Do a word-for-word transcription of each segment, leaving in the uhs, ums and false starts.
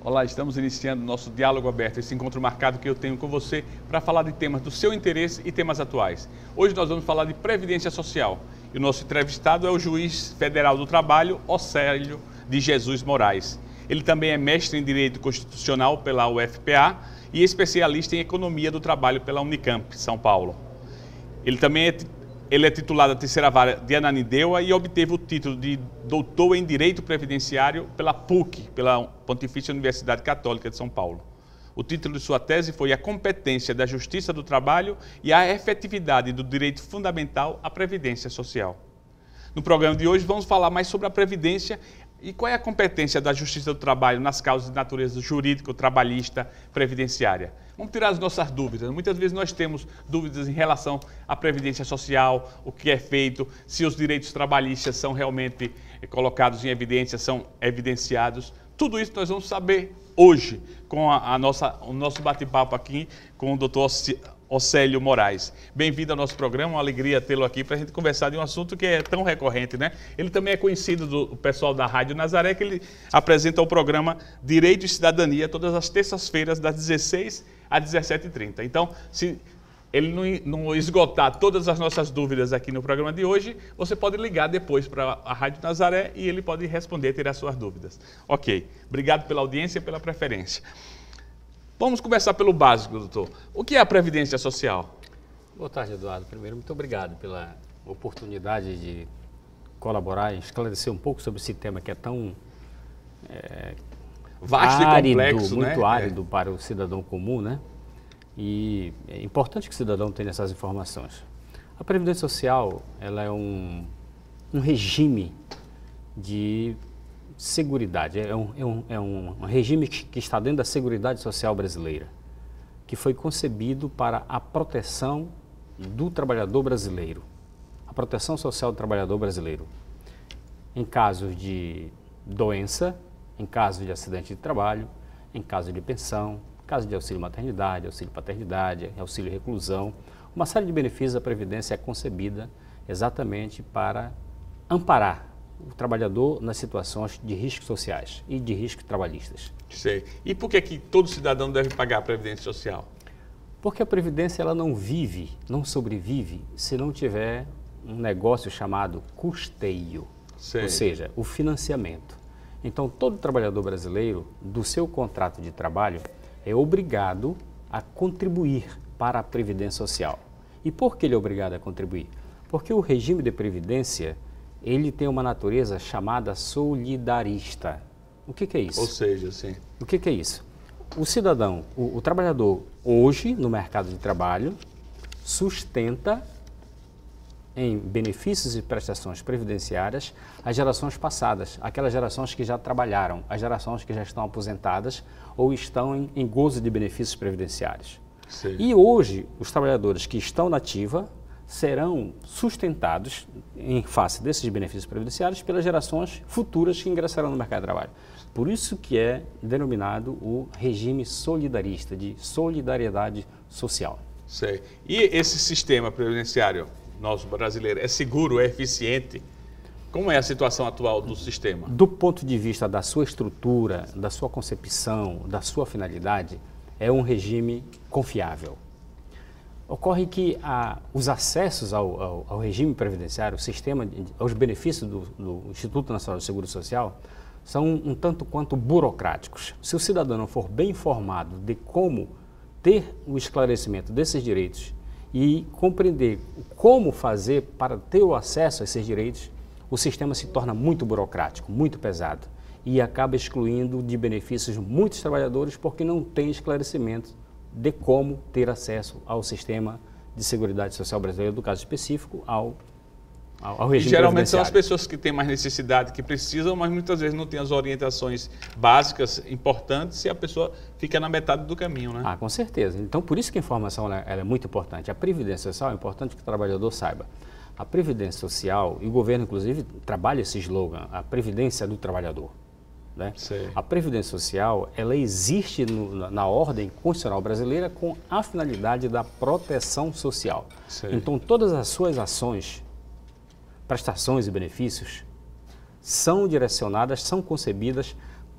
Olá, estamos iniciando nosso diálogo aberto, esse encontro marcado que eu tenho com você para falar de temas do seu interesse e temas atuais. Hoje nós vamos falar de Previdência Social e o nosso entrevistado é o juiz federal do trabalho, Océlio de Jesus Moraes. Ele também é mestre em Direito Constitucional pela U F P A e especialista em Economia do Trabalho pela Unicamp, São Paulo. Ele também é, ele é titulado da terceira vara de Ananindeua e obteve o título de doutor em Direito Previdenciário pela P U C, pela Pontifícia Universidade Católica de São Paulo. O título de sua tese foi A Competência da Justiça do Trabalho e a Efetividade do Direito Fundamental à Previdência Social. No programa de hoje vamos falar mais sobre a Previdência e qual é a competência da Justiça do Trabalho nas causas de natureza jurídica, trabalhista, previdenciária. Vamos tirar as nossas dúvidas. Muitas vezes nós temos dúvidas em relação à Previdência Social, o que é feito, se os direitos trabalhistas são realmente colocados em evidência, são evidenciados. Tudo isso nós vamos saber hoje com a, a nossa, o nosso bate-papo aqui com o doutor Océlio Moraes. Bem-vindo ao nosso programa, uma alegria tê-lo aqui para a gente conversar de um assunto que é tão recorrente, né? Ele também é conhecido do pessoal da Rádio Nazaré, que ele apresenta o programa Direito e Cidadania todas as terças-feiras, das dezesseis às dezessete e trinta. Então, se ele não, não esgotar todas as nossas dúvidas aqui no programa de hoje, você pode ligar depois para a Rádio Nazaré e ele pode responder, tirar suas dúvidas. Ok, obrigado pela audiência e pela preferência. Vamos começar pelo básico, doutor. O que é a Previdência Social? Boa tarde, Eduardo. Primeiro, muito obrigado pela oportunidade de colaborar e esclarecer um pouco sobre esse tema que é tão é, vasto árido, e complexo, muito né? árido é. para o cidadão comum, né? E é importante que o cidadão tenha essas informações. A Previdência Social, ela é um, um regime de seguridade, é um, é um, é um regime que, que está dentro da Seguridade Social brasileira, que foi concebido para a proteção do trabalhador brasileiro, a proteção social do trabalhador brasileiro, em casos de doença, em caso de acidente de trabalho, em caso de pensão, caso de auxílio maternidade, auxílio paternidade, auxílio reclusão. Uma série de benefícios da Previdência é concebida exatamente para amparar o trabalhador nas situações de riscos sociais e de riscos trabalhistas. Sei. E por que que todo cidadão deve pagar a Previdência Social? Porque a Previdência ela não vive, não sobrevive, se não tiver um negócio chamado custeio, Sei. ou seja, o financiamento. Então, todo trabalhador brasileiro, do seu contrato de trabalho, é obrigado a contribuir para a Previdência Social. E por que ele é obrigado a contribuir? Porque o regime de Previdência ele tem uma natureza chamada solidarista. O que, que é isso? Ou seja, sim. O que, que é isso? O cidadão, o, o trabalhador, hoje, no mercado de trabalho, sustenta em benefícios e prestações previdenciárias as gerações passadas, aquelas gerações que já trabalharam, as gerações que já estão aposentadas ou estão em, em gozo de benefícios previdenciários. Sim. E hoje, os trabalhadores que estão na ativa serão sustentados em face desses benefícios previdenciários pelas gerações futuras que ingressarão no mercado de trabalho. Por isso que é denominado o regime solidarista, de solidariedade social. Sei. E esse sistema previdenciário nosso brasileiro é seguro, é eficiente? Como é a situação atual do sistema? Do ponto de vista da sua estrutura, da sua concepção, da sua finalidade, é um regime confiável. Ocorre que a, os acessos ao, ao, ao regime previdenciário, o sistema, aos benefícios do, do Instituto Nacional de Seguro Social, são um, um tanto quanto burocráticos. Se o cidadão não for bem informado de como ter o esclarecimento desses direitos e compreender como fazer para ter o acesso a esses direitos, o sistema se torna muito burocrático, muito pesado e acaba excluindo de benefícios muitos trabalhadores porque não tem esclarecimento de como ter acesso ao sistema de Seguridade Social brasileiro, do caso específico, ao, ao, ao regime E geralmente são as pessoas que têm mais necessidade, que precisam, mas muitas vezes não têm as orientações básicas, importantes, e a pessoa fica na metade do caminho, né? Ah, com certeza. Então, por isso que a informação ela, ela é muito importante. A Previdência Social é importante que o trabalhador saiba. A Previdência Social, e o governo, inclusive, trabalha esse slogan, a Previdência do Trabalhador. Né? A Previdência Social, ela existe no, na ordem constitucional brasileira com a finalidade da proteção social. Sei. Então, todas as suas ações, prestações e benefícios são direcionadas, são concebidas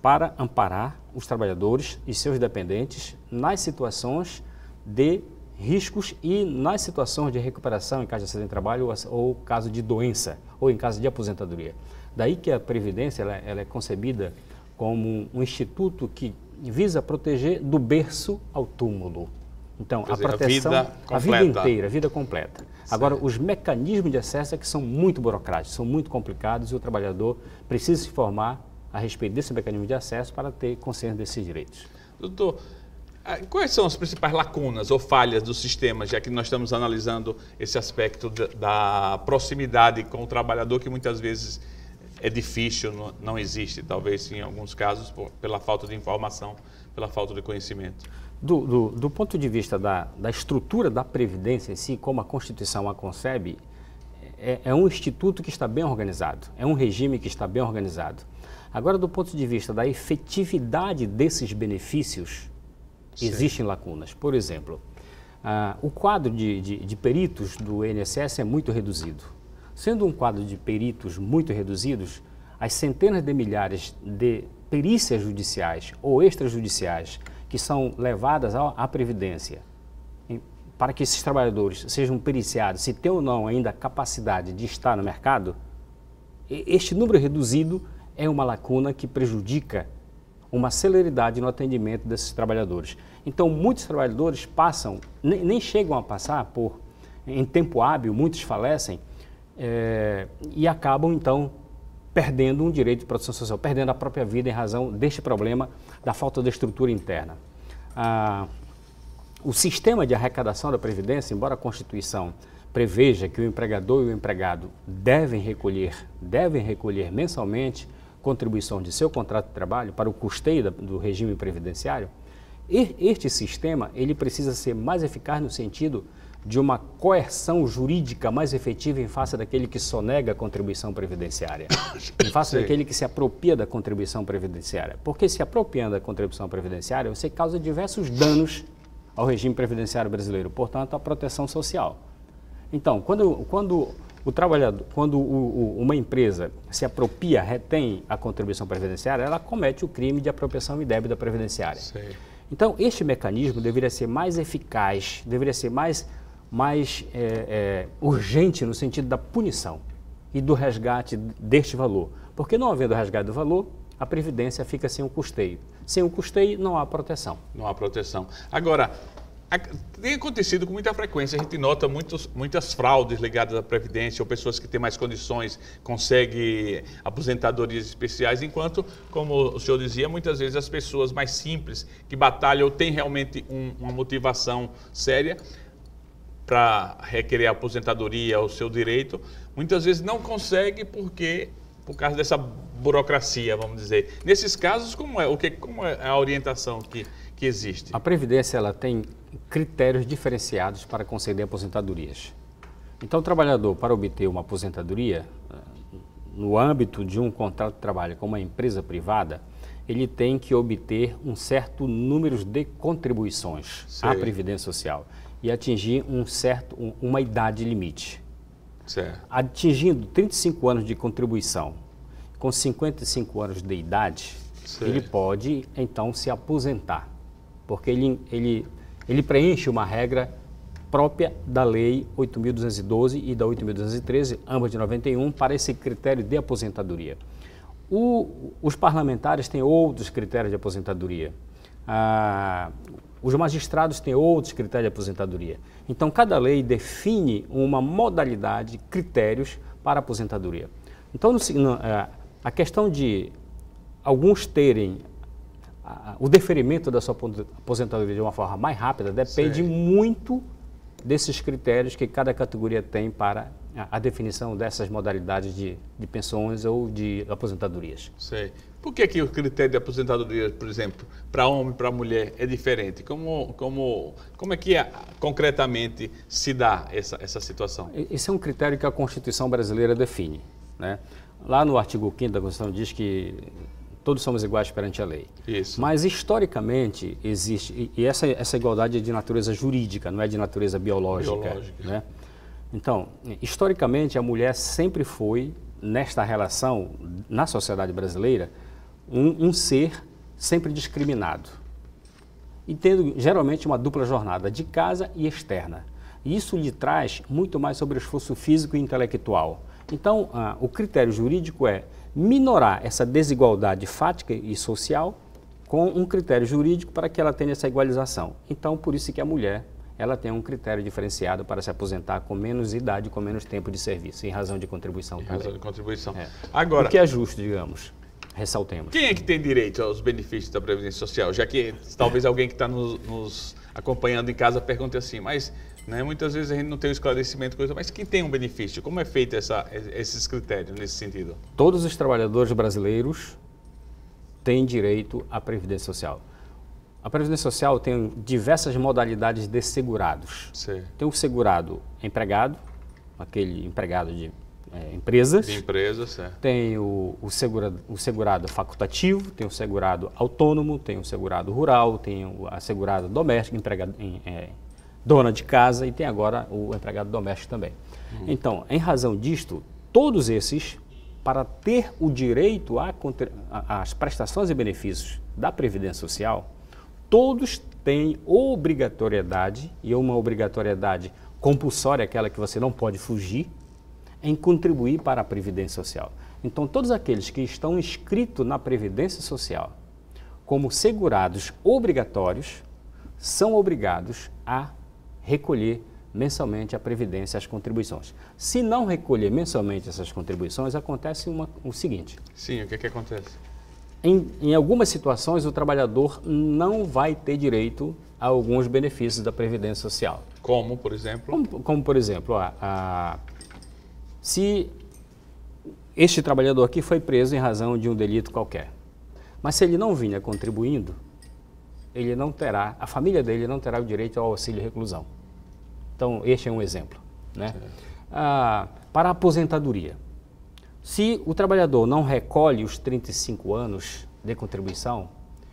para amparar os trabalhadores e seus dependentes nas situações de riscos e nas situações de recuperação em caso de acidente de trabalho ou, ou caso de doença ou em caso de aposentadoria. Daí que a Previdência ela, ela é concebida como um instituto que visa proteger do berço ao túmulo. Então, Quer a dizer, proteção, a vida, a vida inteira, a vida completa. Certo. Agora, os mecanismos de acesso é que são muito burocráticos, são muito complicados e o trabalhador precisa se informar a respeito desse mecanismo de acesso para ter consciência desses direitos. Doutor, quais são as principais lacunas ou falhas do sistema, já que nós estamos analisando esse aspecto da proximidade com o trabalhador, que muitas vezes é difícil, não existe, talvez em alguns casos, pela falta de informação, pela falta de conhecimento? Do, do, do ponto de vista da, da estrutura da Previdência em si, como a Constituição a concebe, é, é um instituto que está bem organizado, é um regime que está bem organizado. Agora, do ponto de vista da efetividade desses benefícios, Sim. existem lacunas. Por exemplo, ah, o quadro de, de, de peritos do I N S S é muito reduzido. Sendo um quadro de peritos muito reduzidos, as centenas de milhares de perícias judiciais ou extrajudiciais que são levadas à, à Previdência, em, para que esses trabalhadores sejam periciados, se tem ou não ainda a capacidade de estar no mercado, este número reduzido é uma lacuna que prejudica uma celeridade no atendimento desses trabalhadores. Então, muitos trabalhadores passam, nem, nem chegam a passar por, em tempo hábil, muitos falecem é, e acabam, então, perdendo um direito de proteção social, perdendo a própria vida em razão deste problema da falta de estrutura interna. Ah, o sistema de arrecadação da Previdência, embora a Constituição preveja que o empregador e o empregado devem recolher, devem recolher mensalmente contribuição de seu contrato de trabalho para o custeio do regime previdenciário, este sistema ele precisa ser mais eficaz no sentido de uma coerção jurídica mais efetiva em face daquele que sonega a contribuição previdenciária, em face Sim. daquele que se apropria da contribuição previdenciária. Porque se apropriando da contribuição previdenciária, você causa diversos danos ao regime previdenciário brasileiro, portanto, à proteção social. Então, quando, quando o trabalhador, quando o, o, uma empresa se apropria, retém a contribuição previdenciária, ela comete o crime de apropriação indébita previdenciária. Sim. Então, este mecanismo deveria ser mais eficaz, deveria ser mais, mais é, é, urgente no sentido da punição e do resgate deste valor. Porque não havendo resgate do valor, a Previdência fica sem o custeio. Sem o custeio, não há proteção. Não há proteção. Agora, tem acontecido com muita frequência, a gente nota muitos, muitas fraudes ligadas à Previdência, ou pessoas que têm mais condições conseguem aposentadorias especiais, enquanto, como o senhor dizia, muitas vezes as pessoas mais simples, que batalham ou têm realmente um, uma motivação séria para requerer a aposentadoria, o seu direito, muitas vezes não conseguem porque, por causa dessa burocracia, vamos dizer. Nesses casos, como é, o que, como é a orientação que, que existe? A Previdência ela tem critérios diferenciados para conceder aposentadorias. Então, o trabalhador, para obter uma aposentadoria, no âmbito de um contrato de trabalho com uma empresa privada, ele tem que obter um certo número de contribuições Sei. à Previdência Social e atingir um certo, um, uma idade limite. Certo. Atingindo trinta e cinco anos de contribuição, com cinquenta e cinco anos de idade, Sei. ele pode, então, se aposentar, porque ele, ele, ele preenche uma regra própria da Lei oito mil duzentos e doze e da oito mil duzentos e treze, ambas de noventa e um, para esse critério de aposentadoria. O, os parlamentares têm outros critérios de aposentadoria. Ah, os magistrados têm outros critérios de aposentadoria. Então, cada lei define uma modalidade, critérios para a aposentadoria. Então, no, no, a questão de alguns terem a, o deferimento da sua aposentadoria de uma forma mais rápida depende Sim. muito desses critérios que cada categoria tem para a, a definição dessas modalidades de, de pensões ou de aposentadorias. Sei. Por que, que o critério de aposentadoria, por exemplo, para homem e para mulher é diferente? Como, como, como é que é, concretamente se dá essa, essa situação? Esse é um critério que a Constituição brasileira define, né? Lá no artigo quinto da Constituição diz que todos somos iguais perante a lei. Isso. Mas historicamente existe, e essa, essa igualdade é de natureza jurídica, não é de natureza biológica. biológica. Né? Então, historicamente a mulher sempre foi, nesta relação, na sociedade brasileira, um, um ser sempre discriminado e tendo geralmente uma dupla jornada de casa e externa. E isso lhe traz muito mais sobre o esforço físico e intelectual. Então, ah, o critério jurídico é minorar essa desigualdade fática e social com um critério jurídico para que ela tenha essa igualização. Então, por isso que a mulher ela tem um critério diferenciado para se aposentar com menos idade, com menos tempo de serviço, em razão de contribuição. Em razão de contribuição. É. Agora, o que é justo, digamos, ressaltemos. Quem é que tem direito aos benefícios da Previdência Social? Já que talvez alguém que está nos, nos acompanhando em casa pergunte assim, mas né, muitas vezes a gente não tem o esclarecimento, coisa, mas quem tem um benefício? Como é feito essa, esses critérios nesse sentido? Todos os trabalhadores brasileiros têm direito à Previdência Social. A Previdência Social tem diversas modalidades de segurados. Sim. Tem o segurado empregado, aquele empregado de é, empresas. De empresas, certo. Tem o, o, segura, o segurado facultativo, tem o segurado autônomo, tem o segurado rural, tem o assegurado doméstico, empregado, em, é, dona de casa e tem agora o empregado doméstico também. Uhum. Então, em razão disto, todos esses, para ter o direito às prestações e benefícios da Previdência Social, todos têm obrigatoriedade, e uma obrigatoriedade compulsória, aquela que você não pode fugir, em contribuir para a Previdência Social. Então, todos aqueles que estão inscritos na Previdência Social como segurados obrigatórios, são obrigados a recolher mensalmente a Previdência, as contribuições. Se não recolher mensalmente essas contribuições, acontece uma, o seguinte. Sim, o que, que acontece? Em, em algumas situações, o trabalhador não vai ter direito a alguns benefícios da Previdência Social. Como, por exemplo? Como, como por exemplo, a, a, se este trabalhador aqui foi preso em razão de um delito qualquer, mas se ele não vinha contribuindo, ele não terá, a família dele não terá o direito ao auxílio reclusão. Então, este é um exemplo. Né? Ah, para a aposentadoria. Se o trabalhador não recolhe os trinta e cinco anos de contribuição,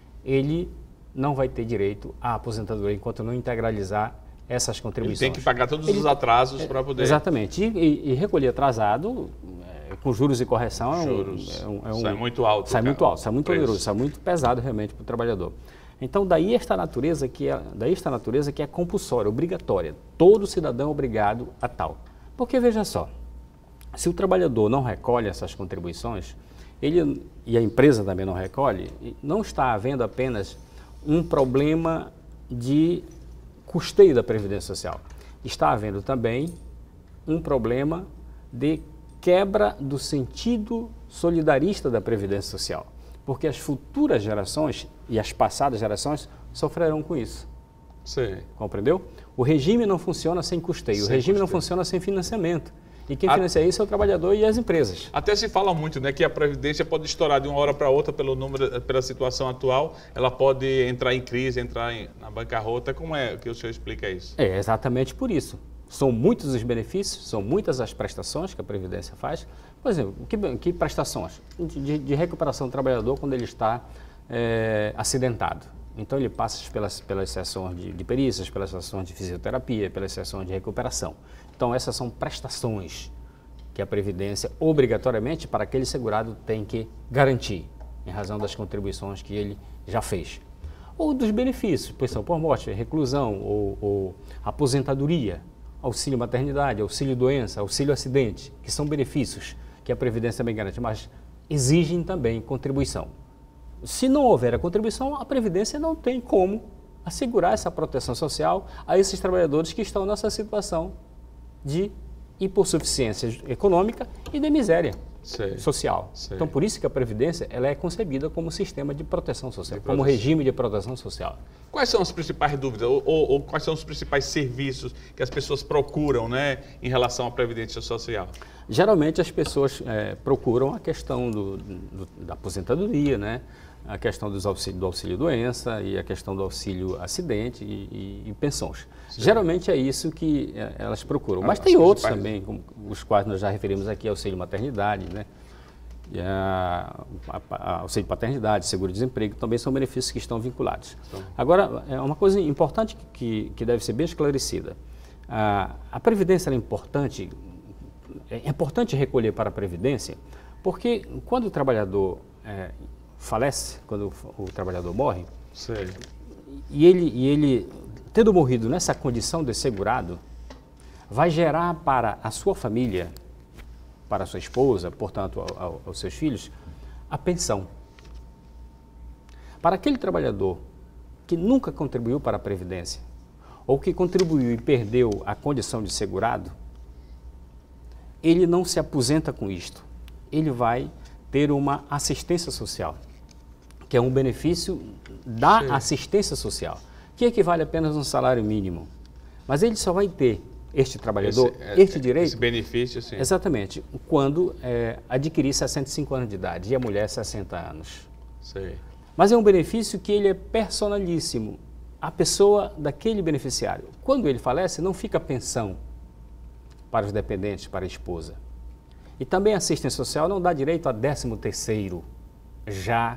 ele não vai ter direito à aposentadoria enquanto não integralizar essas contribuições. Ele tem que pagar todos ele, os atrasos para poder... Exatamente. E, e recolher atrasado, é, com juros e correção, juros. É um, é um, sai muito alto. Sai muito alto, sai muito oneroso, sai muito pesado realmente para o trabalhador. Então, daí esta natureza que é, daí esta natureza que é compulsória, obrigatória. Todo cidadão é obrigado a tal. Porque, veja só, se o trabalhador não recolhe essas contribuições, ele, e a empresa também não recolhe, não está havendo apenas um problema de custeio da Previdência Social. Está havendo também um problema de quebra do sentido solidarista da Previdência Social, porque as futuras gerações e as passadas gerações sofrerão com isso. Sim. Compreendeu? O regime não funciona sem custeio, sem o regime custeio. não funciona sem financiamento. E quem financia a... isso é o trabalhador e as empresas. Até se fala muito, né, que a Previdência pode estourar de uma hora para outra pelo número, pela situação atual, ela pode entrar em crise, entrar em, na bancarrota. Como é que o senhor explica isso? É exatamente por isso. São muitos os benefícios, são muitas as prestações que a Previdência faz. Por exemplo, que, que prestações? De, de recuperação do trabalhador quando ele está é, acidentado. Então ele passa pelas, pelas sessões de, de perícias, pelas sessões de fisioterapia, pelas sessões de recuperação. Então essas são prestações que a Previdência, obrigatoriamente, para aquele segurado tem que garantir, em razão das contribuições que ele já fez. Ou dos benefícios, pensão por morte, reclusão, ou, ou aposentadoria, auxílio maternidade, auxílio doença, auxílio acidente, que são benefícios que a Previdência também garante, mas exigem também contribuição. Se não houver a contribuição, a Previdência não tem como assegurar essa proteção social a esses trabalhadores que estão nessa situação de hipossuficiência econômica e de miséria sei, social. Sei. Então, por isso que a Previdência ela é concebida como sistema de proteção social, de como regime de proteção social. Quais são as principais dúvidas ou, ou, ou quais são os principais serviços que as pessoas procuram, né, em relação à Previdência Social? Geralmente as pessoas é, procuram a questão do, do, da aposentadoria, né? A questão dos auxílio, do auxílio-doença e a questão do auxílio-acidente e, e, e pensões. Sim. Geralmente é isso que é, elas procuram. Mas ah, tem outros também, como os quais nós já referimos aqui, auxílio-maternidade, né? E a, a, a auxílio paternidade, seguro-desemprego, também são benefícios que estão vinculados. Então. Agora, é uma coisa importante que, que deve ser bem esclarecida. A, a Previdência é importante, é importante recolher para a Previdência, porque quando o trabalhador é, falece, quando o, o trabalhador morre, Sei. E, ele, e ele, tendo morrido nessa condição de segurado, vai gerar para a sua família, para a sua esposa, portanto, ao, ao, aos seus filhos, a pensão. Para aquele trabalhador que nunca contribuiu para a Previdência, ou que contribuiu e perdeu a condição de segurado, ele não se aposenta com isto. Ele vai ter uma assistência social, que é um benefício da Sim. assistência social, que equivale apenas a um salário mínimo. Mas ele só vai ter, este trabalhador, esse, este direito... Esse benefício, sim. Exatamente, quando é, adquirir sessenta e cinco anos de idade e a mulher sessenta anos. Sim. Mas é um benefício que ele é personalíssimo. A pessoa daquele beneficiário, quando ele falece, não fica pensão para os dependentes, para a esposa. E também a assistência social não dá direito a décimo terceiro. Já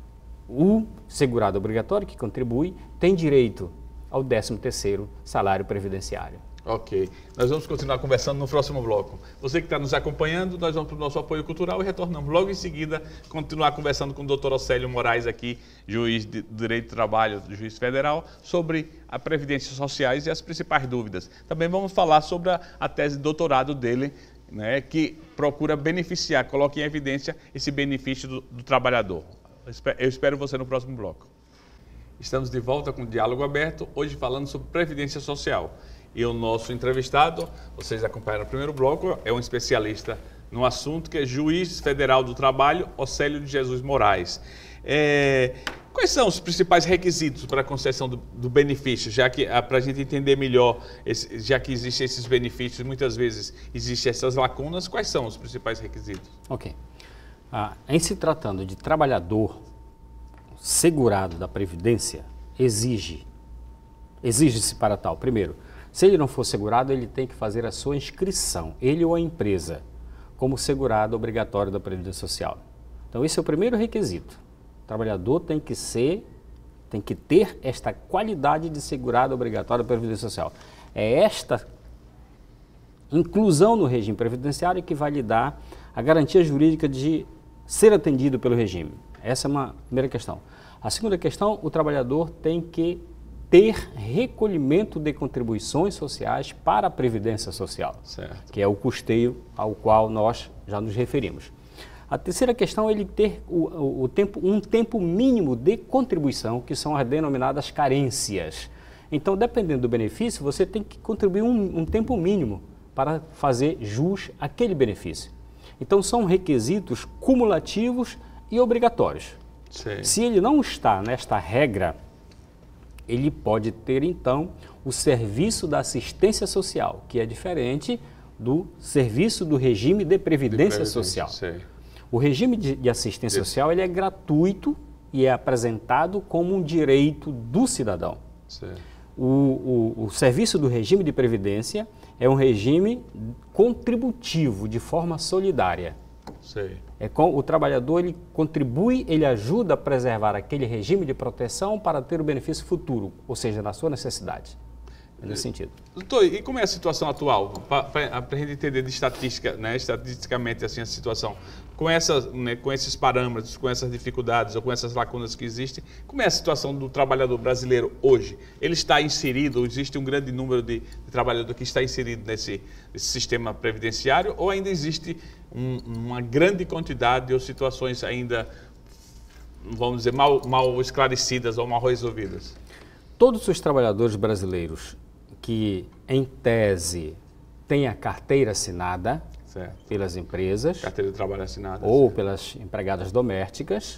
o segurado obrigatório, que contribui, tem direito ao décimo terceiro salário previdenciário. Ok. Nós vamos continuar conversando no próximo bloco. Você que está nos acompanhando, nós vamos para o nosso apoio cultural e retornamos logo em seguida, continuar conversando com o doutor Océlio Moraes aqui, juiz de Direito do Trabalho do Juiz Federal, sobre a Previdência Sociais e as principais dúvidas. Também vamos falar sobre a, a tese de doutorado dele, né, que procura beneficiar, coloca em evidência esse benefício do, do trabalhador. Eu espero você no próximo bloco. Estamos de volta com o Diálogo Aberto, hoje falando sobre Previdência Social. E o nosso entrevistado, vocês acompanharam no primeiro bloco, é um especialista no assunto, que é Juiz Federal do Trabalho, Océlio de Jesus Moraes. É, quais são os principais requisitos para a concessão do, do benefício, já que, para a gente entender melhor, esse, já que existem esses benefícios, muitas vezes existem essas lacunas, quais são os principais requisitos? Ok. Ah, em se tratando de trabalhador segurado da Previdência, exige, exige-se para tal, primeiro, se ele não for segurado, ele tem que fazer a sua inscrição, ele ou a empresa, como segurado obrigatório da Previdência Social. Então, esse é o primeiro requisito. O trabalhador tem que ser, tem que ter esta qualidade de segurado obrigatório da Previdência Social. É esta inclusão no regime previdenciário que vai lhe dar a garantia jurídica de ser atendido pelo regime. Essa é uma primeira questão. A segunda questão, o trabalhador tem que ter recolhimento de contribuições sociais para a Previdência Social, certo. Que é o custeio ao qual nós já nos referimos. A terceira questão é ele ter o, o, o tempo, um tempo mínimo de contribuição, que são as denominadas carências. Então, dependendo do benefício, você tem que contribuir um, um tempo mínimo para fazer jus àquele benefício. Então, são requisitos cumulativos e obrigatórios. Sim. Se ele não está nesta regra, ele pode ter, então, o serviço da assistência social, que é diferente do serviço do regime de previdência, de previdência social. Sim. O regime de, de assistência Isso. social ele é gratuito e é apresentado como um direito do cidadão. O, o, o serviço do regime de previdência é um regime contributivo, de forma solidária. Sim. É com, o trabalhador ele contribui, ele ajuda a preservar aquele regime de proteção para ter o benefício futuro, ou seja, na sua necessidade. É nesse sentido. Doutor, e como é a situação atual? Para a gente entender de estatística, né, estatisticamente assim, a situação, com, essas, né, com esses parâmetros, com essas dificuldades ou com essas lacunas que existem, como é a situação do trabalhador brasileiro hoje? Ele está inserido, existe um grande número de, de trabalhador que está inserido nesse, nesse sistema previdenciário, ou ainda existe um, uma grande quantidade ou situações ainda, vamos dizer, mal, mal esclarecidas ou mal resolvidas? Todos os trabalhadores brasileiros que, em tese, têm a carteira assinada certo. Pelas empresas carteira de trabalho assinada, ou certo. Pelas empregadas domésticas,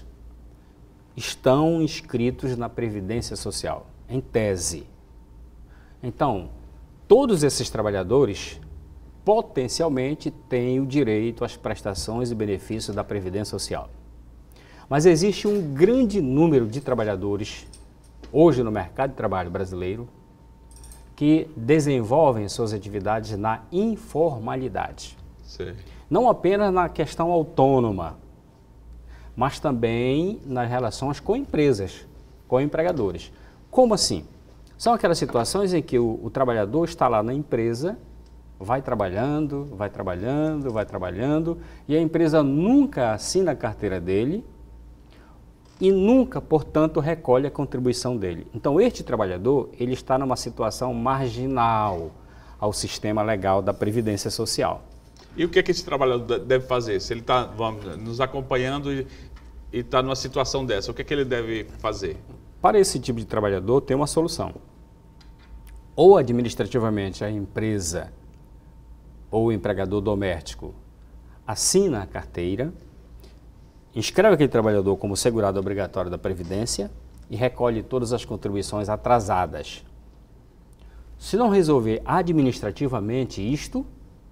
estão inscritos na Previdência Social, em tese. Então, todos esses trabalhadores potencialmente têm o direito às prestações e benefícios da Previdência Social. Mas existe um grande número de trabalhadores hoje no mercado de trabalho brasileiro que desenvolvem suas atividades na informalidade. Sim. Não apenas na questão autônoma, mas também nas relações com empresas, com empregadores. Como assim? São aquelas situações em que o, o trabalhador está lá na empresa, vai trabalhando, vai trabalhando, vai trabalhando, e a empresa nunca assina a carteira dele, e nunca, portanto, recolhe a contribuição dele. Então, este trabalhador, ele está numa situação marginal ao sistema legal da Previdência Social. E o que é que esse trabalhador deve fazer? Se ele está nos acompanhando e está numa situação dessa, o que é que ele deve fazer? Para esse tipo de trabalhador, tem uma solução. Ou administrativamente a empresa ou o empregador doméstico assina a carteira, inscreve aquele trabalhador como segurado obrigatório da Previdência e recolhe todas as contribuições atrasadas. Se não resolver administrativamente isto,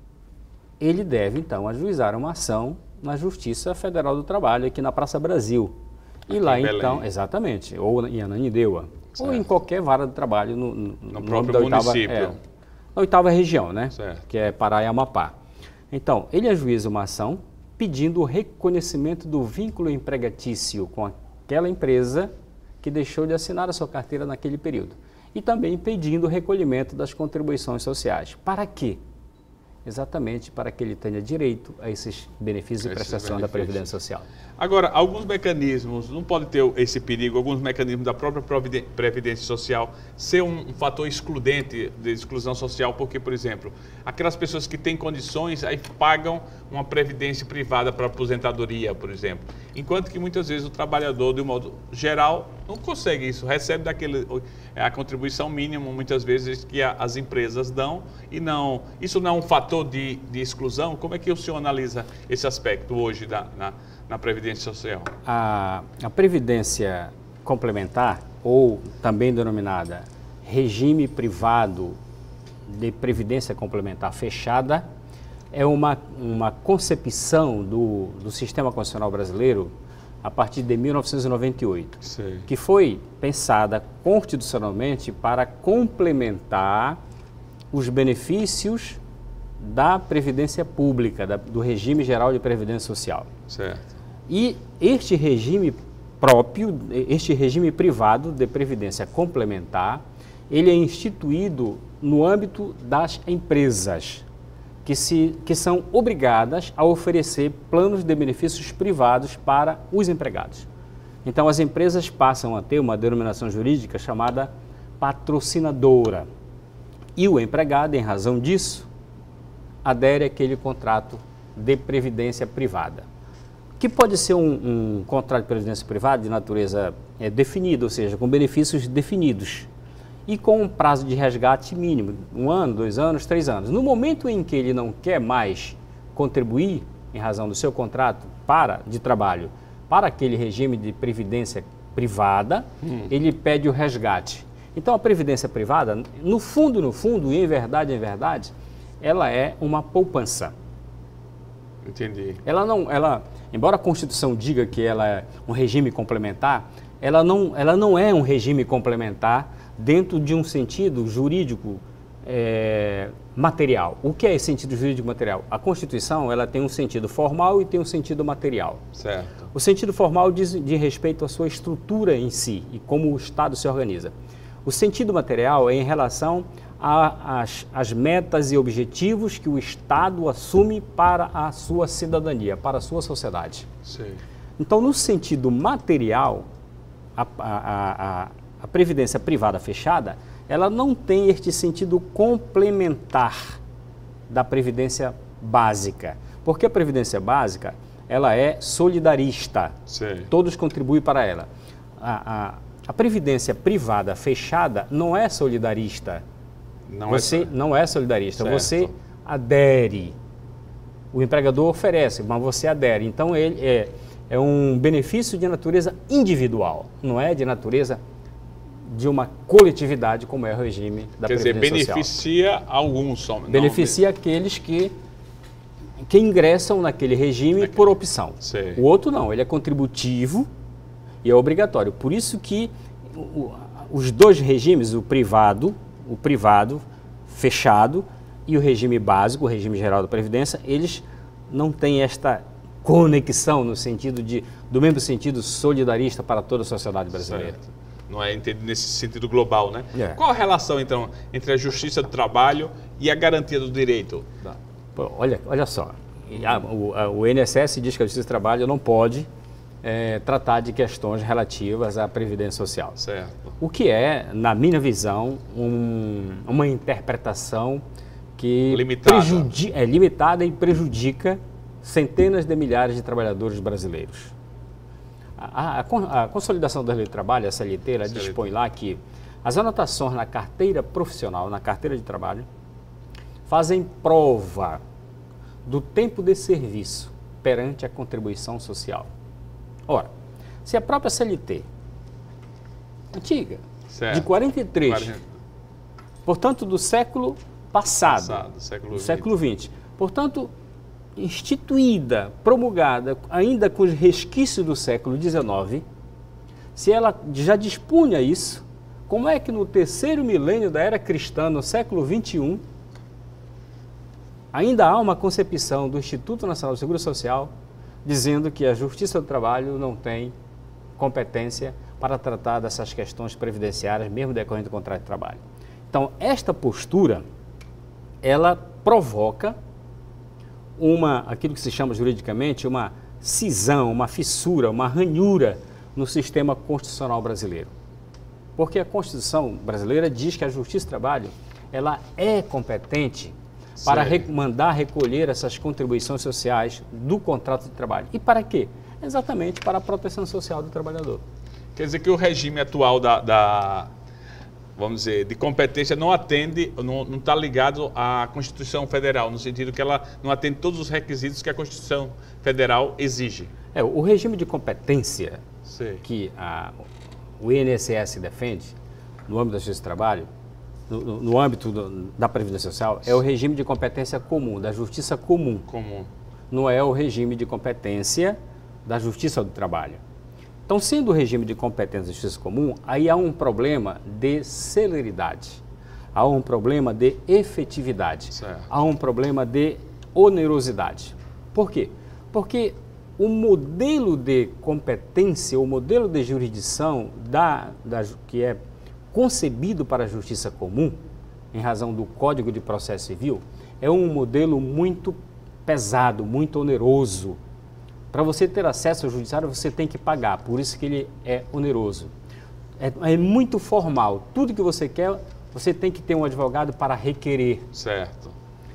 ele deve, então, ajuizar uma ação na Justiça Federal do Trabalho, aqui na Praça Brasil. E lá, então, exatamente, ou em Ananindeua, certo, ou em qualquer vara de trabalho no, no, no próprio da oitava, município. É, na oitava região, né? Certo. Que é Pará e Amapá. Então, ele ajuiza uma ação pedindo o reconhecimento do vínculo empregatício com aquela empresa que deixou de assinar a sua carteira naquele período. E também pedindo o recolhimento das contribuições sociais. Para quê? Exatamente para que ele tenha direito a esses benefícios de prestação da Previdência Social. Agora, alguns mecanismos, não pode ter esse perigo, alguns mecanismos da própria Previdência Social ser um, um fator excludente de exclusão social, porque, por exemplo, aquelas pessoas que têm condições, aí pagam uma previdência privada para aposentadoria, por exemplo, enquanto que muitas vezes o trabalhador, de um modo geral, não consegue isso, recebe daquele, a contribuição mínima, muitas vezes, que a, as empresas dão, e não, isso não é um fator de, de exclusão? Como é que o senhor analisa esse aspecto hoje da, na, na Previdência Social? A, a Previdência Complementar, ou também denominada Regime Privado de Previdência Complementar Fechada, é uma, uma concepção do, do sistema constitucional brasileiro a partir de mil novecentos e noventa e oito, Sei. que foi pensada constitucionalmente para complementar os benefícios da Previdência Pública, da, do regime geral de Previdência Social. Certo. E este regime próprio, este regime privado de Previdência Complementar, ele é instituído no âmbito das empresas, que, se, que são obrigadas a oferecer planos de benefícios privados para os empregados. Então, as empresas passam a ter uma denominação jurídica chamada patrocinadora. E o empregado, em razão disso, adere àquele contrato de previdência privada, que pode ser um, um contrato de previdência privada de natureza é, definida, ou seja, com benefícios definidos e com um prazo de resgate mínimo, um ano, dois anos, três anos. No momento em que ele não quer mais contribuir, em razão do seu contrato para, de trabalho, para aquele regime de previdência privada, hum. ele pede o resgate. Então, a previdência privada, no fundo, no fundo, e em verdade, em verdade, ela é uma poupança. Entendi. Ela não, ela, embora a Constituição diga que ela é um regime complementar, ela não, ela não é um regime complementar dentro de um sentido jurídico é, material. O que é esse sentido jurídico material? A Constituição, ela tem um sentido formal e tem um sentido material. Certo. O sentido formal diz de respeito à sua estrutura em si e como o Estado se organiza. O sentido material é em relação às, às metas e objetivos que o Estado assume para a sua cidadania, para a sua sociedade. Sim. Então, no sentido material, a, a, a, a previdência privada fechada, ela não tem este sentido complementar da previdência básica. Porque a previdência básica, ela é solidarista. Sim. Todos contribuem para ela. A, a, a previdência privada fechada não é solidarista. Não você é, não é solidarista. Certo. Você adere. O empregador oferece, mas você adere. Então, ele é, é um benefício de natureza individual, não é de natureza de uma coletividade, como é o regime da Quer Previdência dizer, Social. beneficia alguns só. Beneficia não, aqueles que, que ingressam naquele regime naquele. por opção. Sei. O outro não, ele é contributivo e é obrigatório. Por isso que o, os dois regimes, o privado, o privado fechado e o regime básico, o regime geral da Previdência, eles não têm esta conexão no sentido de, do mesmo sentido solidarista para toda a sociedade brasileira. Certo. Não é entendido nesse sentido global, né? É. Qual a relação, então, entre a justiça do trabalho e a garantia do direito? Pô, olha, olha só, a, o, a, o I N S S diz que a justiça do trabalho não pode é, tratar de questões relativas à Previdência Social. Certo. O que é, na minha visão, um, uma interpretação que limitada. é limitada e prejudica centenas de milhares de trabalhadores brasileiros. A, a, a Consolidação da Lei do Trabalho, a C L T, ela C L T. dispõe lá que as anotações na carteira profissional, na carteira de trabalho, fazem prova do tempo de serviço perante a contribuição social. Ora, se a própria C L T, antiga, certo. de quarenta e três, quarenta... portanto do século passado, passado século do século vinte, portanto instituída, promulgada ainda com os resquícios do século dezenove, se ela já dispunha isso, como é que no terceiro milênio da era cristã, no século vinte e um, ainda há uma concepção do Instituto Nacional do Seguro Social dizendo que a Justiça do Trabalho não tem competência para tratar dessas questões previdenciárias, mesmo decorrente do contrato de trabalho. Então, esta postura, ela provoca uma, aquilo que se chama juridicamente, uma cisão, uma fissura, uma ranhura no sistema constitucional brasileiro. Porque a Constituição brasileira diz que a Justiça do Trabalho, ela é competente para re mandar recolher essas contribuições sociais do contrato de trabalho. E para quê? Exatamente para a proteção social do trabalhador. Quer dizer que o regime atual da, da vamos dizer, de competência não atende, não está ligado à Constituição Federal, no sentido que ela não atende todos os requisitos que a Constituição Federal exige. É, o regime de competência Sim. que a, o I N S S defende, no âmbito da Justiça do Trabalho, no, no âmbito do, da Previdência Social, é o regime de competência comum, da Justiça Comum. Comum. Não é o regime de competência da Justiça do Trabalho. Então, sendo o regime de competência da Justiça Comum, aí há um problema de celeridade, há um problema de efetividade, certo. há um problema de onerosidade. Por quê? Porque o modelo de competência, o modelo de jurisdição da, da, que é concebido para a Justiça Comum, em razão do Código de Processo Civil, é um modelo muito pesado, muito oneroso. Para você ter acesso ao judiciário, você tem que pagar, por isso que ele é oneroso. É, é muito formal. Tudo que você quer, você tem que ter um advogado para requerer. Certo.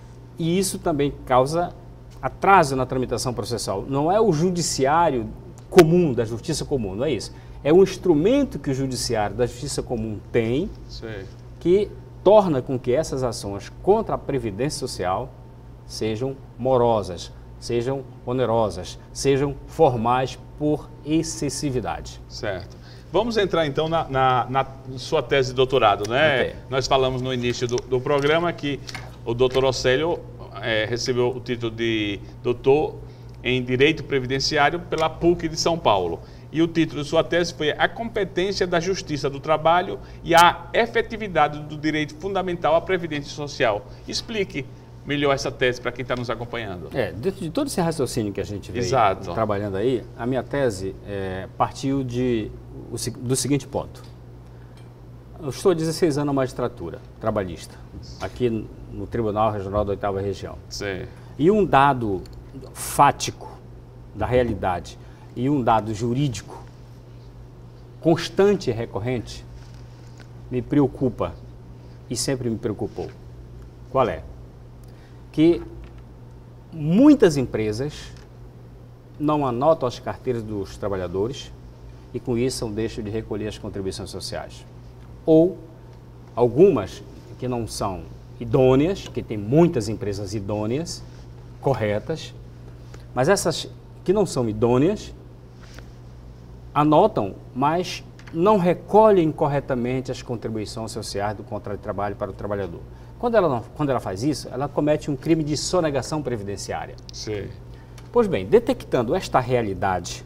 E isso também causa atraso na tramitação processual. Não é o judiciário comum, da Justiça Comum, não é isso. É um instrumento que o judiciário da Justiça Comum tem, Sim. que torna com que essas ações contra a Previdência Social sejam morosas, sejam onerosas, sejam formais por excessividade. Certo. Vamos entrar então na, na, na sua tese de doutorado, né? Okay. Nós falamos no início do, do programa que o doutor Océlio é, recebeu o título de doutor em Direito Previdenciário pela P U C de São Paulo. E o título de sua tese foi A Competência da Justiça do Trabalho e a Efetividade do Direito Fundamental à Previdência Social. Explique melhor essa tese para quem está nos acompanhando. É, dentro de todo esse raciocínio que a gente veio Exato. trabalhando aí, a minha tese é, partiu de, do seguinte ponto. Eu estou há dezesseis anos na magistratura trabalhista, aqui no Tribunal Regional da Oitava Região. Sim. E um dado fático da realidade e um dado jurídico constante e recorrente me preocupa e sempre me preocupou. Qual é? Que muitas empresas não anotam as carteiras dos trabalhadores e com isso deixam de recolher as contribuições sociais. Ou algumas que não são idôneas, que tem muitas empresas idôneas, corretas, mas essas que não são idôneas anotam, mas não recolhem corretamente as contribuições sociais do contrato de trabalho para o trabalhador. Quando ela, não, quando ela faz isso, ela comete um crime de sonegação previdenciária. Sim. Pois bem, detectando esta realidade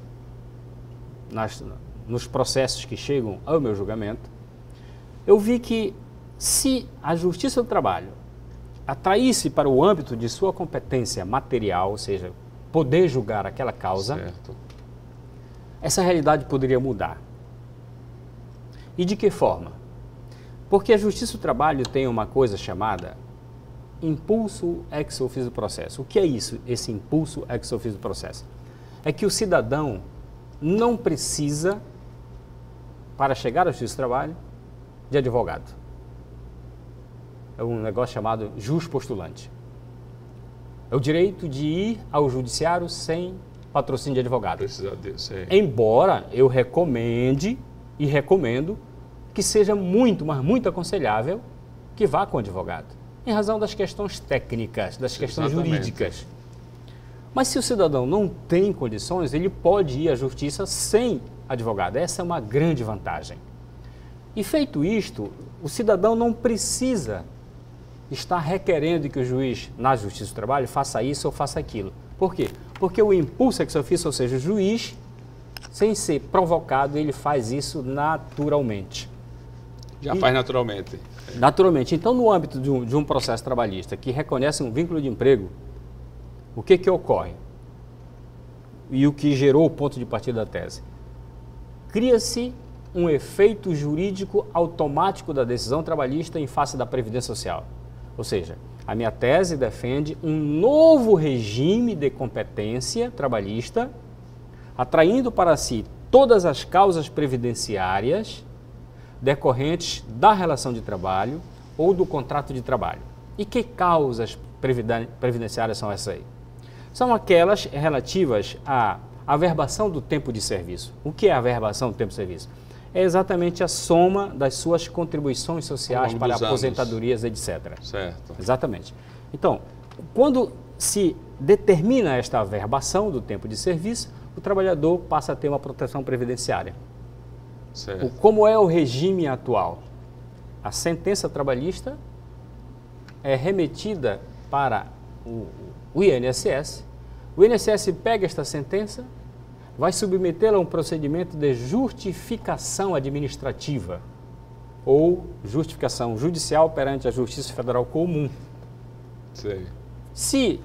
nas, nos processos que chegam ao meu julgamento, eu vi que se a Justiça do Trabalho atraísse para o âmbito de sua competência material, ou seja, poder julgar aquela causa, certo. essa realidade poderia mudar. E de que forma? Porque a Justiça do Trabalho tem uma coisa chamada impulso ex officio do processo. O que é isso, esse impulso ex officio do processo? É que o cidadão não precisa, para chegar ao justiça do trabalho, de advogado. É um negócio chamado jus postulante. É o direito de ir ao judiciário sem patrocínio de advogado. Precisa disso, é. Embora eu recomende e recomendo que seja muito, mas muito aconselhável que vá com advogado, em razão das questões técnicas, das questões Exatamente. jurídicas. Mas se o cidadão não tem condições, ele pode ir à justiça sem advogado. Essa é uma grande vantagem. E feito isto, o cidadão não precisa estar requerendo que o juiz, na Justiça do Trabalho, faça isso ou faça aquilo. Por quê? Porque o impulso ex officio, ou seja, o juiz, sem ser provocado, ele faz isso naturalmente. Já e, faz naturalmente. Naturalmente. Então, no âmbito de um, de um processo trabalhista que reconhece um vínculo de emprego, o que que ocorre? E o que gerou o ponto de partida da tese? Cria-se um efeito jurídico automático da decisão trabalhista em face da Previdência Social. Ou seja, a minha tese defende um novo regime de competência trabalhista, atraindo para si todas as causas previdenciárias decorrentes da relação de trabalho ou do contrato de trabalho. E que causas previdenciárias são essas aí? São aquelas relativas à averbação do tempo de serviço. O que é a averbação do tempo de serviço? É exatamente a soma das suas contribuições sociais para aposentadorias, etcétera. Certo. Exatamente. Então, quando se determina esta averbação do tempo de serviço, o trabalhador passa a ter uma proteção previdenciária. Certo. O, como é o regime atual? A sentença trabalhista é remetida para o, o I N S S. O I N S S pega esta sentença, vai submetê-la a um procedimento de justificação administrativa ou justificação judicial perante a Justiça Federal Comum. Sei. Se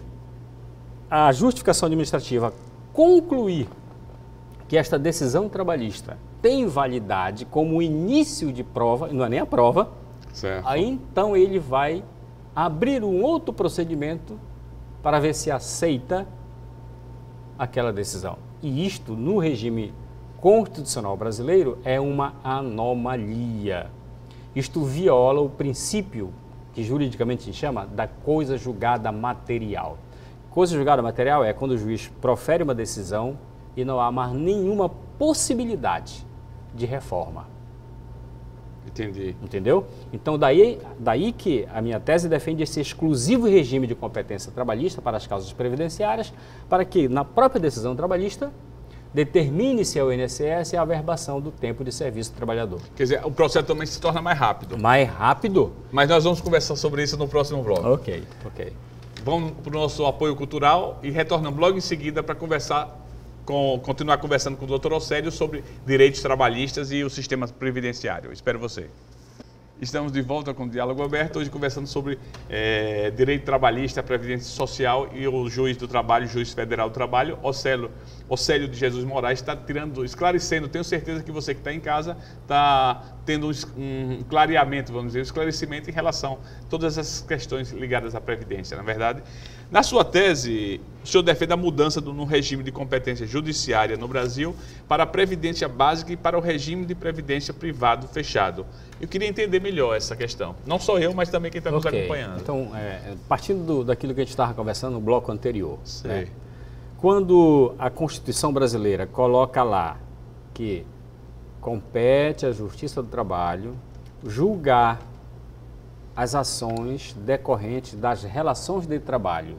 a justificação administrativa concluir que esta decisão trabalhista tem validade como início de prova, não é nem a prova, certo. Aí então ele vai abrir um outro procedimento para ver se aceita aquela decisão. E isto, no regime constitucional brasileiro, é uma anomalia. Isto viola o princípio, que juridicamente se chama, da coisa julgada material. Coisa julgada material é quando o juiz profere uma decisão e não há mais nenhuma possibilidade de reforma. Entendi. Entendeu? Então, daí, daí que a minha tese defende esse exclusivo regime de competência trabalhista para as causas previdenciárias, para que, na própria decisão trabalhista, determine-se ao I N S S a averbação do tempo de serviço do trabalhador. Quer dizer, o processo também se torna mais rápido. Mais rápido? Mas nós vamos conversar sobre isso no próximo bloco. Ok, ok. Vamos para o nosso apoio cultural e retornamos logo em seguida para conversar, com, continuar conversando com o doutor Océlio sobre direitos trabalhistas e o sistema previdenciário. Espero você. Estamos de volta com o Diálogo Aberto, hoje conversando sobre é, direito trabalhista, previdência social e o juiz do trabalho, o juiz federal do trabalho, Océlio, Océlio de Jesus Moraes, está tirando, esclarecendo, tenho certeza que você que está em casa está tendo um, um clareamento, vamos dizer, um esclarecimento em relação a todas essas questões ligadas à previdência, na verdade. Na sua tese, o senhor defende a mudança do, no regime de competência judiciária no Brasil para a previdência básica e para o regime de previdência privado fechado. Eu queria entender melhor essa questão. Não só eu, mas também quem está nos okay. acompanhando. Então, é, partindo do, daquilo que a gente estava conversando no bloco anterior, Sei. Né? Quando a Constituição brasileira coloca lá que compete à Justiça do Trabalho julgar as ações decorrentes das relações de trabalho,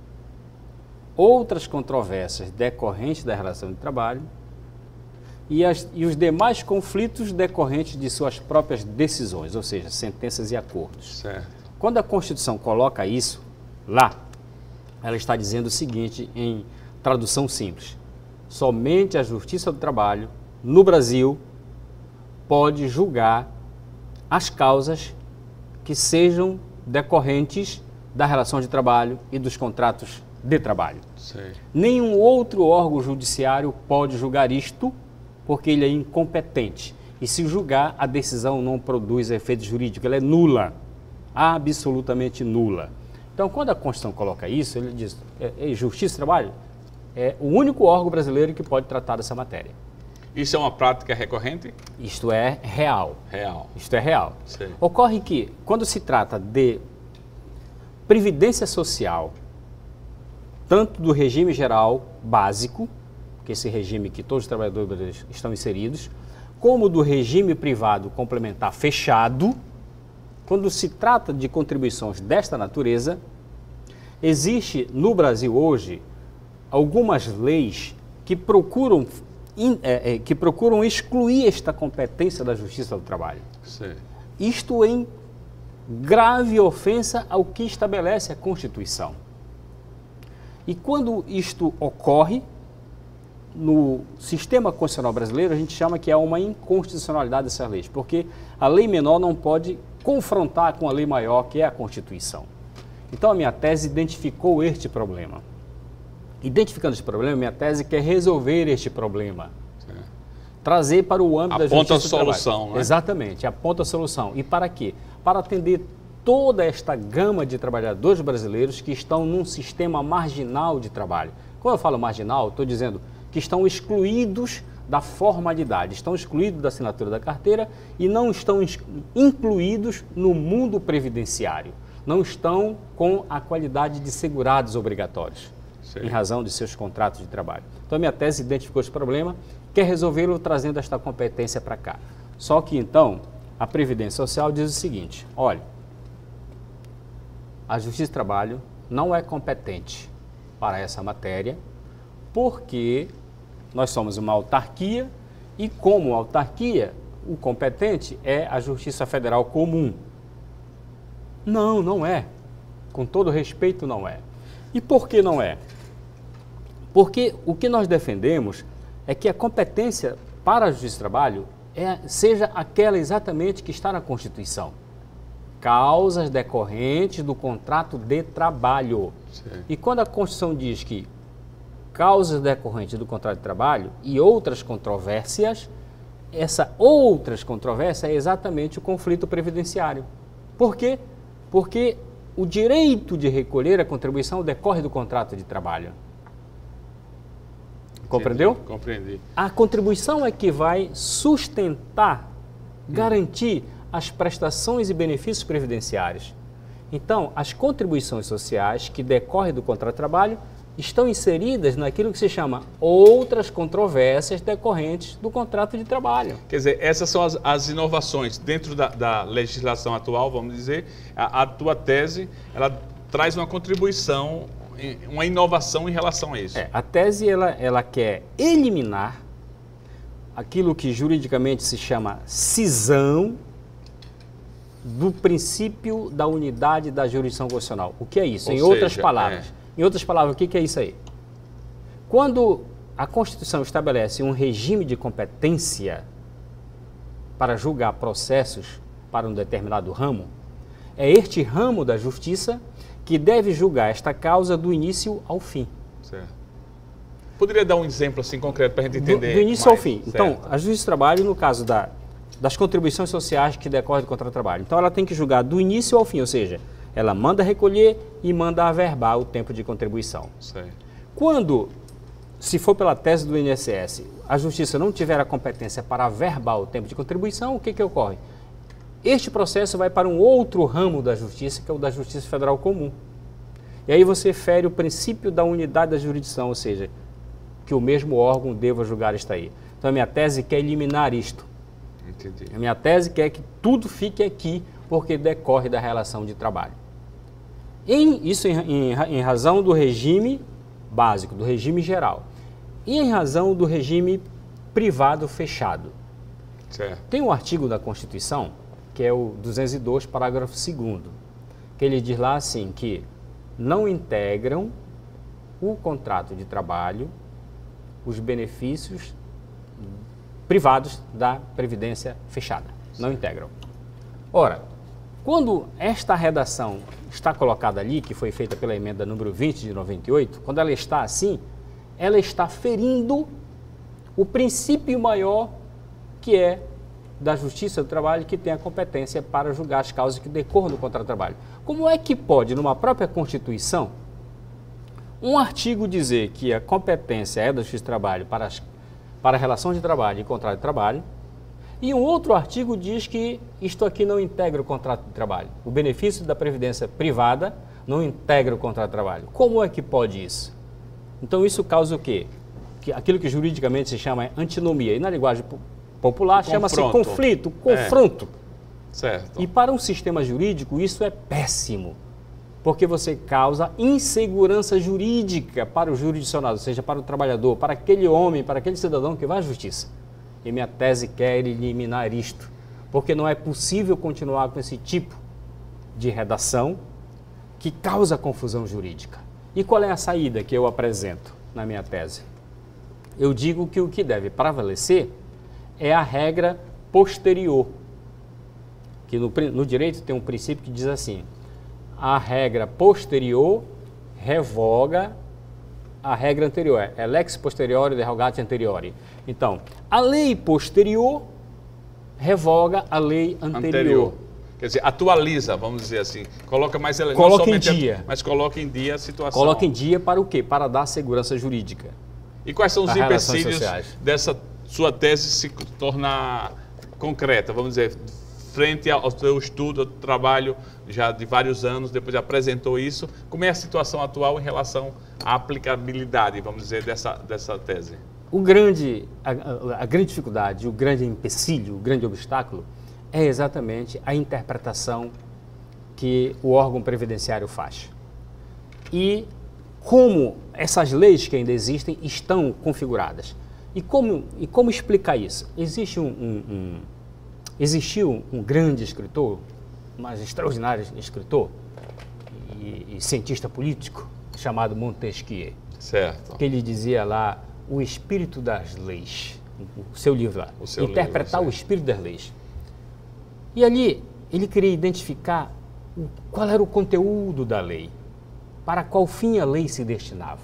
outras controvérsias decorrentes da relação de trabalho e, as, e os demais conflitos decorrentes de suas próprias decisões, ou seja, sentenças e acordos. Certo. Quando a Constituição coloca isso lá, ela está dizendo o seguinte em tradução simples: somente a Justiça do Trabalho, no Brasil, pode julgar as causas que sejam decorrentes da relação de trabalho e dos contratos de trabalho. Sei. Nenhum outro órgão judiciário pode julgar isto, porque ele é incompetente. E se julgar, a decisão não produz efeito jurídico, ela é nula, absolutamente nula. Então, quando a Constituição coloca isso, ele diz, é, é Justiça do Trabalho é o único órgão brasileiro que pode tratar dessa matéria. Isso é uma prática recorrente? Isto é real. Real. Isto é real. Sim. Ocorre que, quando se trata de previdência social, tanto do regime geral básico, que é esse regime que todos os trabalhadores estão inseridos, como do regime privado complementar fechado, quando se trata de contribuições desta natureza, existe no Brasil hoje algumas leis que procuram, é, é, que procuram excluir esta competência da Justiça do Trabalho. Sim. Isto em grave ofensa ao que estabelece a Constituição. E quando isto ocorre, no sistema constitucional brasileiro, a gente chama que é uma inconstitucionalidade dessas leis, porque a lei menor não pode confrontar com a lei maior, que é a Constituição. Então, a minha tese identificou este problema. Identificando este problema, minha tese quer resolver este problema. Sim. Trazer para o âmbito da Justiça do Trabalho. Aponta a solução, né? Exatamente, aponta a solução. E para quê? Para atender toda esta gama de trabalhadores brasileiros que estão num sistema marginal de trabalho. Quando eu falo marginal, estou dizendo que estão excluídos da formalidade, estão excluídos da assinatura da carteira e não estão incluídos no mundo previdenciário. Não estão com a qualidade de segurados obrigatórios, sim, em razão de seus contratos de trabalho. Então, a minha tese identificou esse problema, quer resolvê-lo trazendo esta competência para cá. Só que, então, a Previdência Social diz o seguinte: olha, a Justiça do Trabalho não é competente para essa matéria, porque nós somos uma autarquia e, como autarquia, o competente é a Justiça Federal Comum. Não, não é. Com todo respeito, não é. E por que não é? Porque o que nós defendemos é que a competência para a Justiça do Trabalho é, seja aquela exatamente que está na Constituição. Causas decorrentes do contrato de trabalho. Sim. E quando a Constituição diz que causas decorrentes do contrato de trabalho e outras controvérsias, essa outras controvérsias é exatamente o conflito previdenciário. Por quê? Porque o direito de recolher a contribuição decorre do contrato de trabalho. Compreendeu? Entendi, compreendi. A contribuição é que vai sustentar, garantir as prestações e benefícios previdenciários. Então, as contribuições sociais que decorrem do contrato de trabalho estão inseridas naquilo que se chama outras controvérsias decorrentes do contrato de trabalho. Quer dizer, essas são as, as inovações dentro da, da legislação atual, vamos dizer. A, a tua tese, ela traz uma contribuição, uma inovação em relação a isso. É, a tese, ela, ela quer eliminar aquilo que juridicamente se chama cisão do princípio da unidade da jurisdição constitucional. O que é isso? Ou em seja, outras palavras. É... Em outras palavras, o que é isso aí? Quando a Constituição estabelece um regime de competência para julgar processos para um determinado ramo, é este ramo da justiça que deve julgar esta causa do início ao fim. Certo. Poderia dar um exemplo assim concreto para a gente entender? Do, do início mais, ao fim. Certo. Então, a Justiça do Trabalho, no caso da, das contribuições sociais que decorrem do contrato de trabalho, então ela tem que julgar do início ao fim, ou seja, ela manda recolher e manda averbar o tempo de contribuição. Sim. Quando, se for pela tese do I N S S, a Justiça não tiver a competência para averbar o tempo de contribuição, o que que ocorre? Este processo vai para um outro ramo da Justiça, que é o da Justiça Federal Comum. E aí você fere o princípio da unidade da jurisdição, ou seja, que o mesmo órgão deva julgar isto aí. Então a minha tese quer eliminar isto. Entendi. A minha tese quer que tudo fique aqui, porque decorre da relação de trabalho. Em, isso em, em, em razão do regime básico, do regime geral. E em razão do regime privado fechado. Certo. Tem um artigo da Constituição, que é o duzentos e dois, parágrafo segundo, que ele diz lá assim, que não integram o contrato de trabalho os benefícios privados da Previdência fechada. Certo. Não integram. Ora, quando esta redação está colocada ali, que foi feita pela emenda número vinte de noventa e oito, quando ela está assim, ela está ferindo o princípio maior que é da Justiça do Trabalho, que tem a competência para julgar as causas que decorram do contrato de trabalho. Como é que pode, numa própria Constituição, um artigo dizer que a competência é da Justiça do Trabalho para as, para relação de trabalho e contrato de trabalho. E um outro artigo diz que isto aqui não integra o contrato de trabalho. O benefício da previdência privada não integra o contrato de trabalho. Como é que pode isso? Então isso causa o quê? Que aquilo que juridicamente se chama antinomia. E na linguagem popular chama-se conflito, confronto. É. Certo. E para um sistema jurídico isso é péssimo. Porque você causa insegurança jurídica para o jurisdicionado, ou seja, para o trabalhador, para aquele homem, para aquele cidadão que vai à justiça. E minha tese quer eliminar isto, porque não é possível continuar com esse tipo de redação que causa confusão jurídica. E qual é a saída que eu apresento na minha tese? Eu digo que o que deve prevalecer é a regra posterior, que no, no direito tem um princípio que diz assim: a regra posterior revoga a regra anterior, é lex posteriori derogati anteriori. Então, a lei posterior revoga a lei anterior. anterior. Quer dizer, atualiza, vamos dizer assim, coloca mais elementos. Coloca em dia. A, mas coloca em dia a situação. Coloca em dia para o quê? Para dar segurança jurídica. E quais são os empecilhos dessa sua tese se tornar concreta, vamos dizer, frente ao seu estudo, ao trabalho já de vários anos, depois apresentou isso, como é a situação atual em relação à aplicabilidade, vamos dizer, dessa, dessa tese? O grande, a, a, a grande dificuldade, o grande empecilho, o grande obstáculo é exatamente a interpretação que o órgão previdenciário faz. E como essas leis que ainda existem estão configuradas. E como, e como explicar isso? Existe um, um, um Existiu um grande escritor, mas extraordinário escritor e, e cientista político, chamado Montesquieu. Certo. Que ele dizia lá, o espírito das leis, o seu livro lá, o seu interpretar livro, o espírito das leis. E ali ele queria identificar qual era o conteúdo da lei, para qual fim a lei se destinava.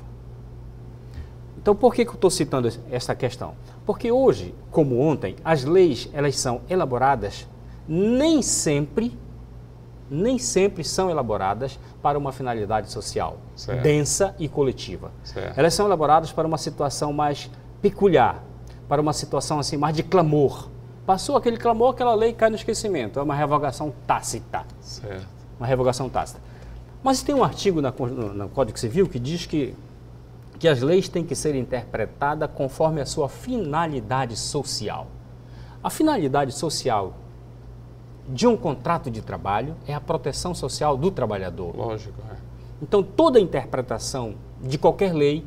Então, por que que eu estou citando essa questão? Porque hoje, como ontem, as leis elas são elaboradas, nem sempre, nem sempre são elaboradas para uma finalidade social, certo, densa e coletiva. Certo. Elas são elaboradas para uma situação mais peculiar, para uma situação assim mais de clamor. Passou aquele clamor, aquela lei cai no esquecimento. É uma revogação tácita. Certo. Uma revogação tácita. Mas tem um artigo na, no, no Código Civil que diz que que as leis têm que ser interpretadas conforme a sua finalidade social. A finalidade social de um contrato de trabalho é a proteção social do trabalhador. Lógico, é. Então, toda interpretação de qualquer lei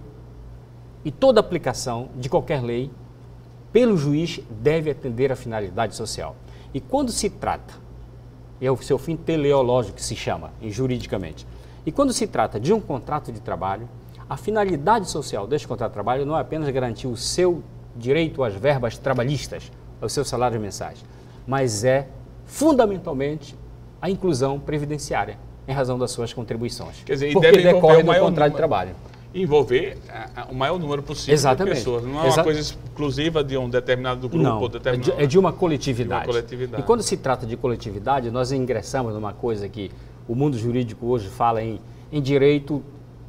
e toda aplicação de qualquer lei pelo juiz deve atender à finalidade social. E quando se trata, é o seu fim teleológico que se chama, juridicamente, e quando se trata de um contrato de trabalho, a finalidade social deste contrato de trabalho não é apenas garantir o seu direito às verbas trabalhistas, aos seus salários mensais, mas é, fundamentalmente, a inclusão previdenciária, em razão das suas contribuições. Quer dizer, porque decorre do contrato de trabalho. Envolver o maior número possível Exatamente. de pessoas. Não é uma coisa exclusiva de um determinado grupo. Não, ou determinado... é de uma coletividade. de uma coletividade. E quando se trata de coletividade, nós ingressamos numa coisa que o mundo jurídico hoje fala em, em direito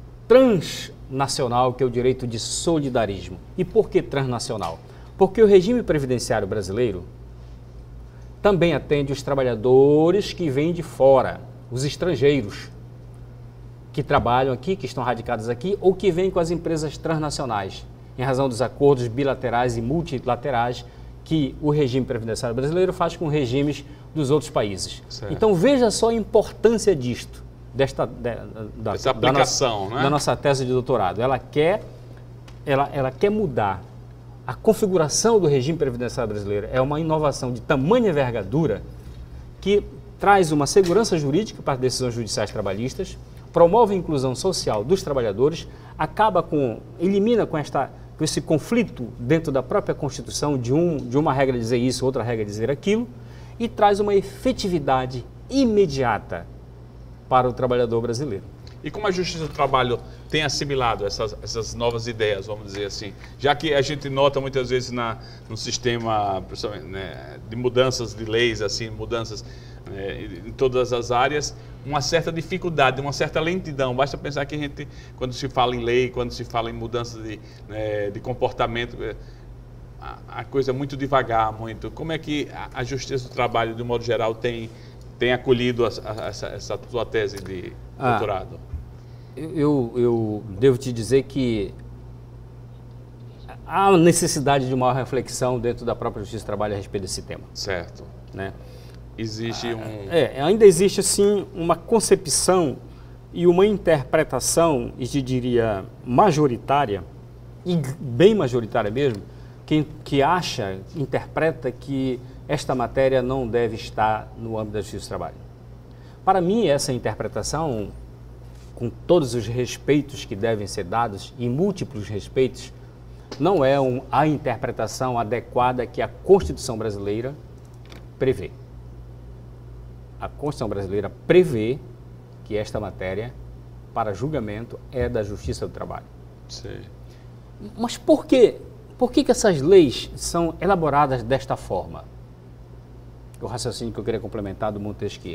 transnacional, que é o direito de solidarismo. E por que transnacional? Porque o regime previdenciário brasileiro também atende os trabalhadores que vêm de fora, os estrangeiros que trabalham aqui, que estão radicados aqui, ou que vêm com as empresas transnacionais, em razão dos acordos bilaterais e multilaterais que o regime previdenciário brasileiro faz com regimes dos outros países. Certo. Então veja só a importância disto. Desta, de, da, Essa aplicação, da nossa, né? da nossa tese de doutorado. Ela quer, ela, ela quer mudar a configuração do regime previdenciário brasileiro. É uma inovação de tamanha envergadura que traz uma segurança jurídica para as decisões judiciais trabalhistas, promove a inclusão social dos trabalhadores, acaba com, elimina com, esta, com esse conflito dentro da própria Constituição de, um, de uma regra dizer isso, outra regra dizer aquilo, e traz uma efetividade imediata para o trabalhador brasileiro. E como a Justiça do Trabalho tem assimilado essas, essas novas ideias, vamos dizer assim? Já que a gente nota muitas vezes na, no sistema, né, de mudanças de leis, assim, mudanças né, em todas as áreas, uma certa dificuldade, uma certa lentidão. Basta pensar que a gente, quando se fala em lei, quando se fala em mudanças de, né, de comportamento, a, a coisa muito devagar, muito. Como é que a, a Justiça do Trabalho, de um modo geral, tem, tem acolhido a, a, essa, essa sua tese de ah, doutorado? Eu, eu devo te dizer que há necessidade de uma reflexão dentro da própria Justiça do Trabalho a respeito desse tema. Certo. Né? Existe um... É, ainda existe, assim, uma concepção e uma interpretação, e te diria, majoritária, e bem majoritária mesmo, que, que acha, interpreta que esta matéria não deve estar no âmbito da Justiça do Trabalho. Para mim, essa interpretação, com todos os respeitos que devem ser dados, e múltiplos respeitos, não é um, a interpretação adequada que a Constituição brasileira prevê. A Constituição brasileira prevê que esta matéria, para julgamento, é da Justiça do Trabalho. Sim. Mas por quê? Por que que essas leis são elaboradas desta forma? O raciocínio que eu queria complementar do Montesquieu.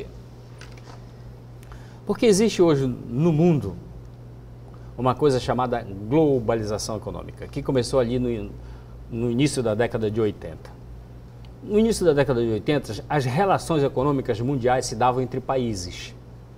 Porque existe hoje no mundo uma coisa chamada globalização econômica, que começou ali no, no início da década de oitenta. No início da década de oitenta, as relações econômicas mundiais se davam entre países.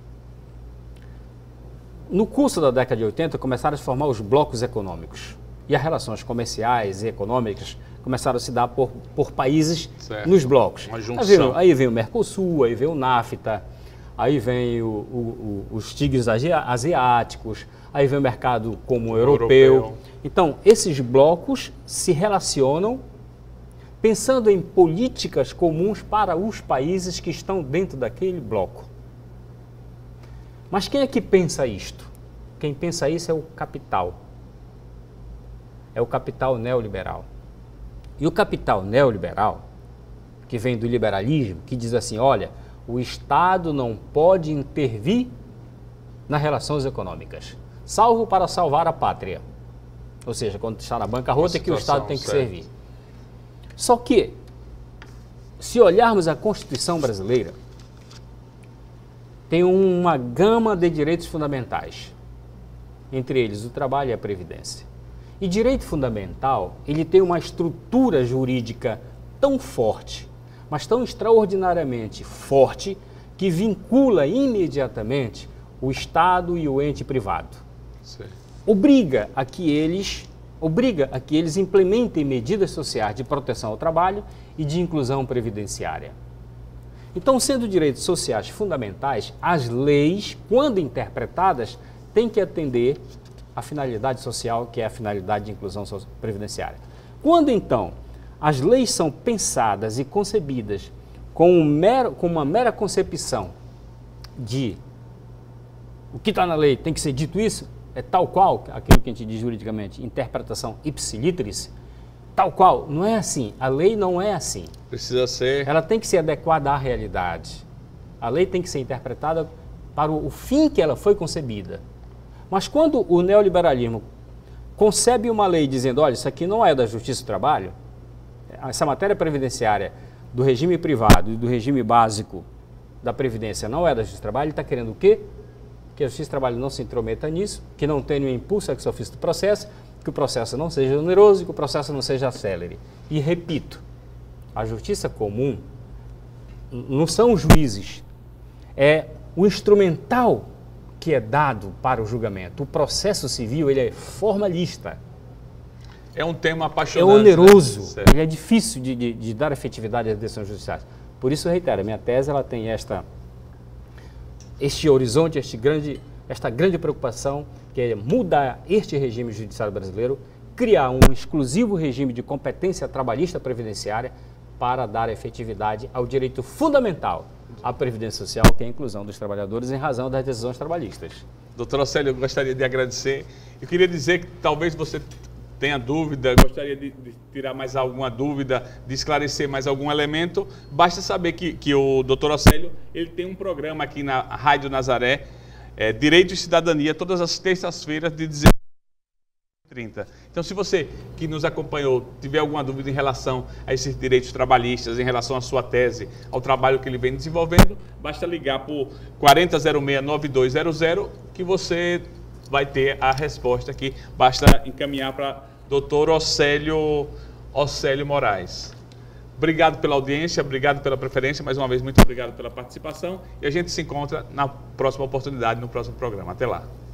No curso da década de oitenta, começaram a se formar os blocos econômicos. E as relações comerciais e econômicas começaram a se dar por, por países certo. Nos blocos. Uma junção. Aí vem, aí vem o Mercosul, aí vem o NAFTA, aí vem o, o, o, os tigres asiáticos, aí vem o mercado comum europeu. europeu. Então, esses blocos se relacionam pensando em políticas comuns para os países que estão dentro daquele bloco. Mas quem é que pensa isto? Quem pensa isso é o capital. É o capital neoliberal. E o capital neoliberal, que vem do liberalismo, que diz assim, olha, o Estado não pode intervir nas relações econômicas, salvo para salvar a pátria. Ou seja, quando está na bancarrota é que o Estado tem que certo. servir. Só que, se olharmos a Constituição brasileira, tem uma gama de direitos fundamentais, entre eles o trabalho e a previdência. E direito fundamental, ele tem uma estrutura jurídica tão forte, mas tão extraordinariamente forte, que vincula imediatamente o Estado e o ente privado. Sim. Obriga a que eles, obriga a que eles implementem medidas sociais de proteção ao trabalho e de inclusão previdenciária. Então, sendo direitos sociais fundamentais, as leis, quando interpretadas, têm que atender à finalidade social, que é a finalidade de inclusão previdenciária. Quando, então, as leis são pensadas e concebidas com, um mero, com uma mera concepção de o que está na lei tem que ser dito isso, é tal qual, aquilo que a gente diz juridicamente, interpretação ipsilitris, tal qual, não é assim. A lei não é assim. Precisa ser... Ela tem que ser adequada à realidade. A lei tem que ser interpretada para o fim que ela foi concebida. Mas quando o neoliberalismo concebe uma lei dizendo, olha, isso aqui não é da Justiça do Trabalho, essa matéria previdenciária do regime privado e do regime básico da Previdência não é da Justiça do Trabalho, ele está querendo o quê? Que a Justiça do Trabalho não se intrometa nisso, que não tenha o impulso ex officio do processo, que o processo não seja oneroso e que o processo não seja célere. E repito, a Justiça comum não são os juízes, é o instrumental que é dado para o julgamento. O processo civil, ele é formalista. É um tema apaixonante. É oneroso, né? Ele é difícil de, de, de dar efetividade às decisões judiciais. Por isso, eu reitero, a minha tese ela tem esta, este horizonte, este grande, esta grande preocupação, que é mudar este regime judiciário brasileiro, criar um exclusivo regime de competência trabalhista previdenciária para dar efetividade ao direito fundamental à Previdência Social, que é a inclusão dos trabalhadores em razão das decisões trabalhistas. Doutor Océlio, eu gostaria de agradecer. Eu queria dizer que talvez você tenha dúvida, gostaria de, de tirar mais alguma dúvida, de esclarecer mais algum elemento. Basta saber que, que o doutor Océlio, ele tem um programa aqui na Rádio Nazaré, é, Direito e Cidadania, todas as terças-feiras de dezenove e trinta. Então, se você que nos acompanhou tiver alguma dúvida em relação a esses direitos trabalhistas, em relação à sua tese, ao trabalho que ele vem desenvolvendo, basta ligar por quarenta zero seis nove dois zero zero que você vai ter a resposta aqui. Basta encaminhar para doutor Océlio Océlio Moraes. Obrigado pela audiência, obrigado pela preferência, mais uma vez, muito obrigado pela participação e a gente se encontra na próxima oportunidade, no próximo programa. Até lá.